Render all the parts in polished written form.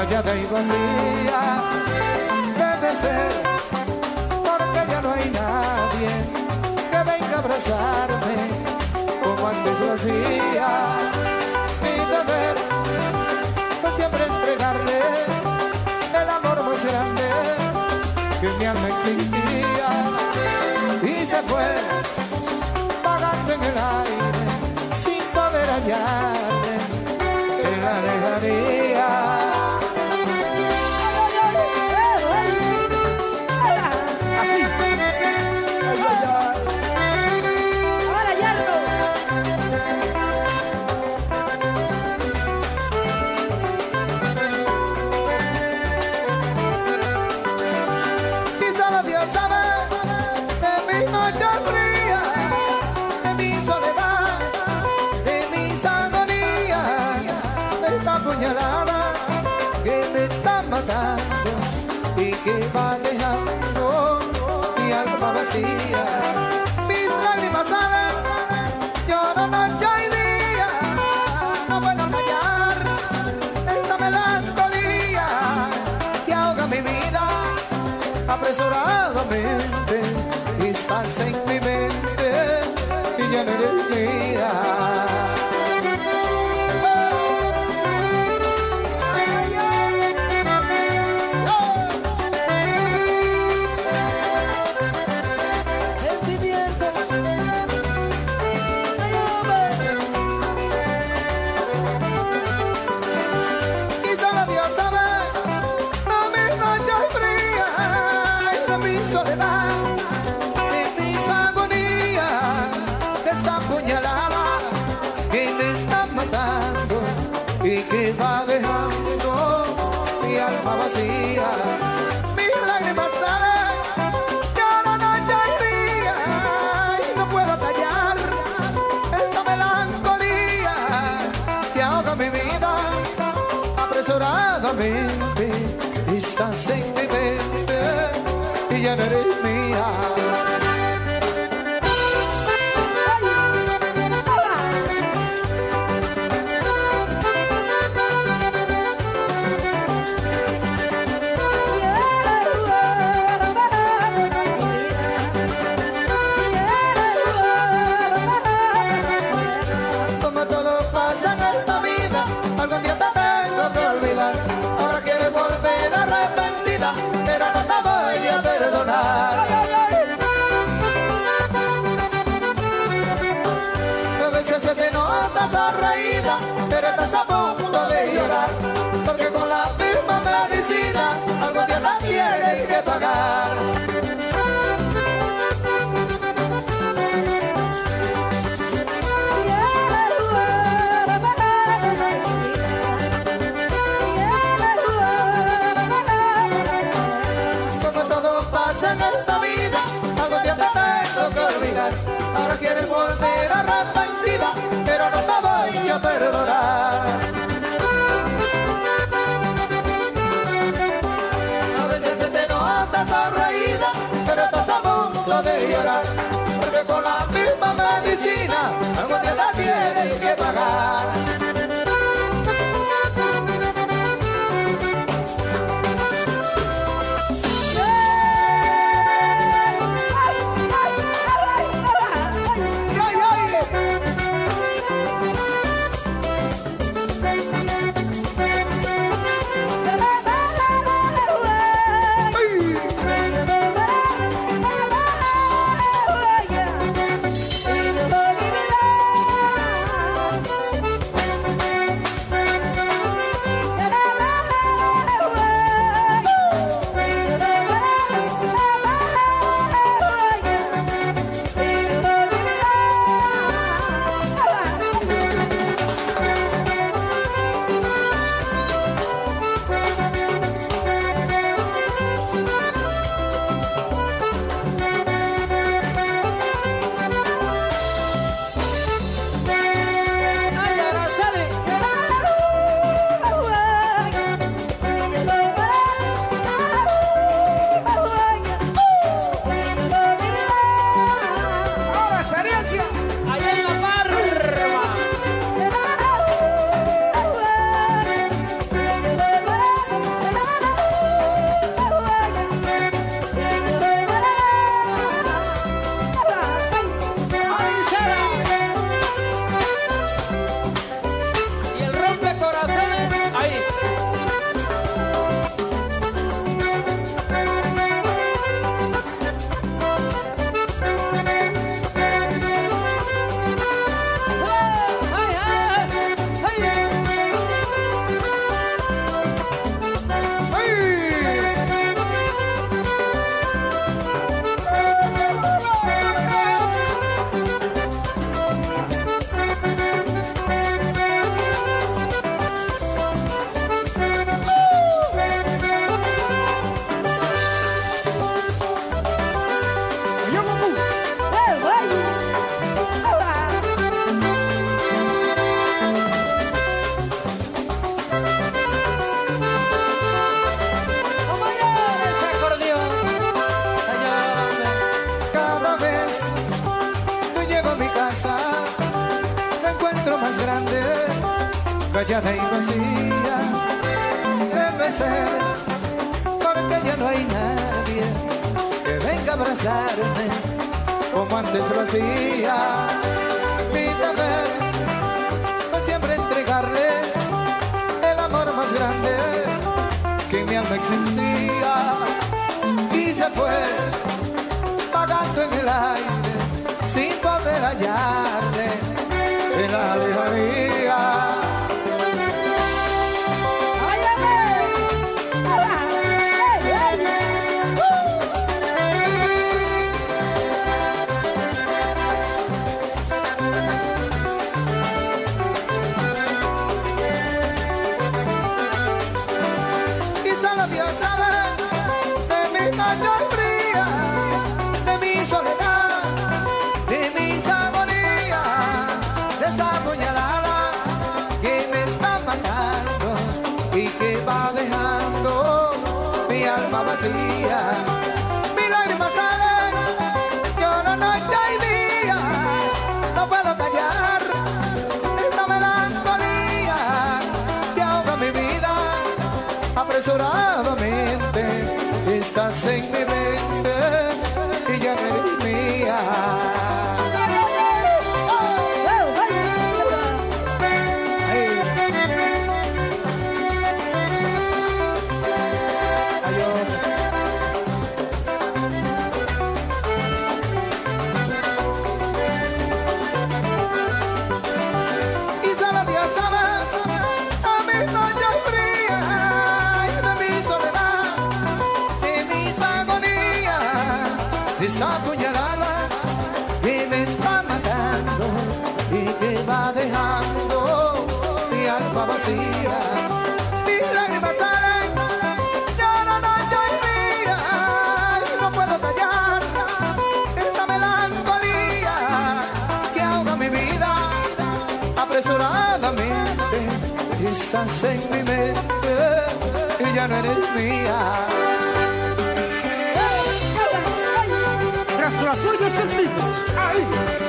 callada y vacía. Debe ser porque ya no hay nadie que venga a abrazarme como antes lo hacía. Mi deber fue siempre entregarle el amor más grande que mi alma exigía. Y se fue vagando en el aire sin poder hallarle en la lejanía. Así. Ahora Yarno. Y solo Dios sabe de mi noche fría, de mi soledad, de mis agonías, de esta puñalada que me está matando y que va dejando mi alma vacía. Mis lágrimas salen, lloro noche y día, no puedo callar esta melancolía que ahoga mi vida apresuradamente. Estás en mi mente y ya no eres mía. Sentimientos. Y solo Dios sabe de mis noches frías, de mi soledad, de mis agonías, de esta puñalada que me está matando y que va dejando mi alma vacía. Mis lágrimas salen, lloro noche y día y no puedo callar esta melancolía que ahoga mi vida apresuradamente. Estás en mi mente y ya no eres mía. Como todo pasa en esta vida, algún día te tengo que olvidar. Ahora quieres volver arrepentida, pero no te voy a perdonar. A veces se te nota sonreída, pero estás a punto de llorar, porque con la misma medicina algún día la tienes que pagar. Como todo pasa en esta vida, algún día te tengo que olvidar. Ahora quieres volver arrepentida, pero no te voy a perdonar. A veces se te nota sonreída, pero estás a punto de llorar, porque con la misma medicina algún día la tienes que pagar. rayada y vacía debe ser, porque ya no hay nadie que venga a abrazarme como antes lo hacía. Mi deber fue siempre entregarle el amor más grande que en mi alma existía, y se fue vagando en el aire sin poder hallarle en la lejanía. Mi lágrima sale, lloro noche y día, no puedo callar esta melancolía que ahoga mi vida apresuradamente. Estás en mi mente y ya no eres mía. Esta puñalada que me está matando y que va dejando mi alma vacía. Mis lágrimas salen, lloro noche y día, y no puedo callar esta melancolía que ahoga mi vida apresuradamente. Estás en mi mente y ya no eres mía. La suya es el tipo. ¡Ahí!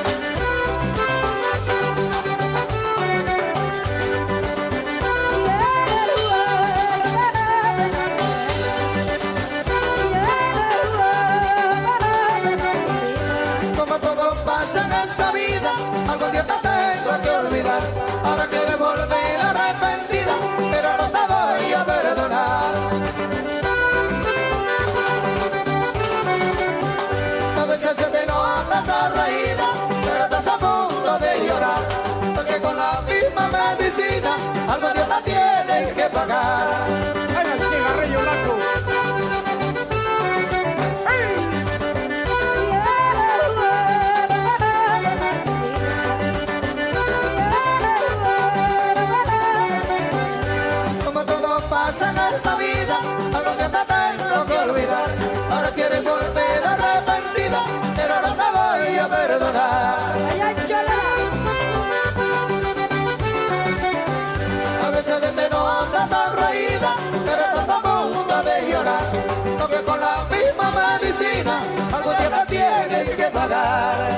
Como todo pasa en esta vida, algún día te tengo que olvidar. Ahora quiero volver arrepentida, pero no te voy a perdonar. A veces se te nota sonreída, pero estás a punto de llorar, porque con la misma medicina algún día la tienes que pagar. ¡Ay, el cigarrillo blanco! Como todo pasa en esta vida, algún día te tengo que olvidar. Ahora quieres volver arrepentida, pero no te voy a perdonar. A veces se te nota sonreída, pero estás a punto de llorar, porque con la misma medicina algún día la tienes que pagar.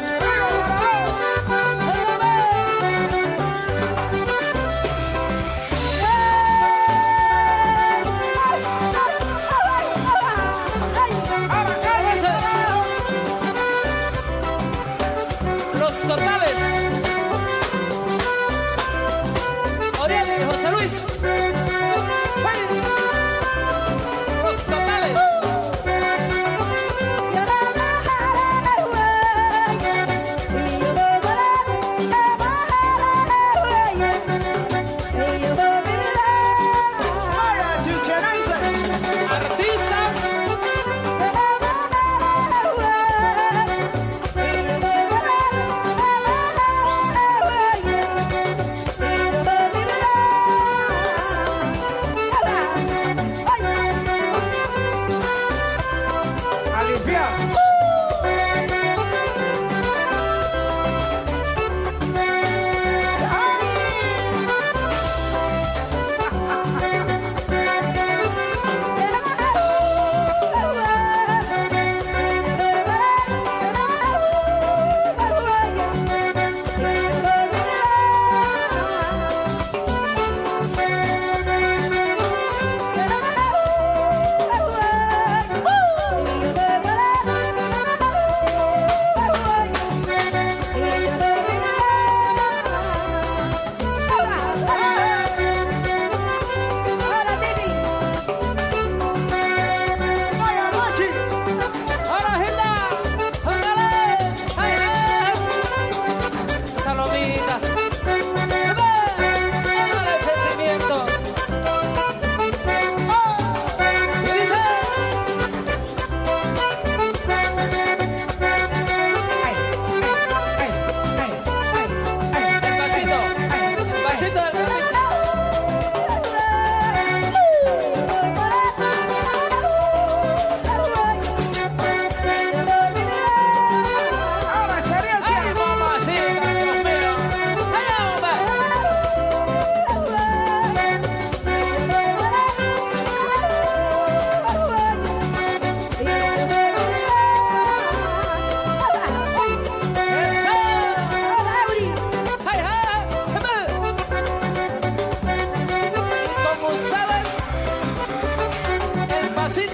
Los Totales. Oriel y José Luis. Los Totales.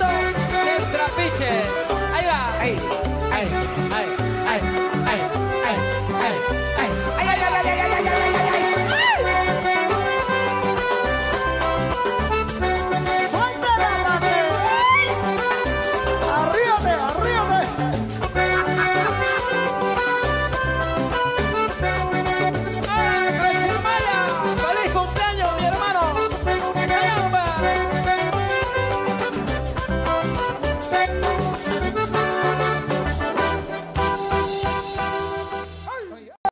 del trapiche. Ahí va. Ahí, ahí. Ahí, ahí.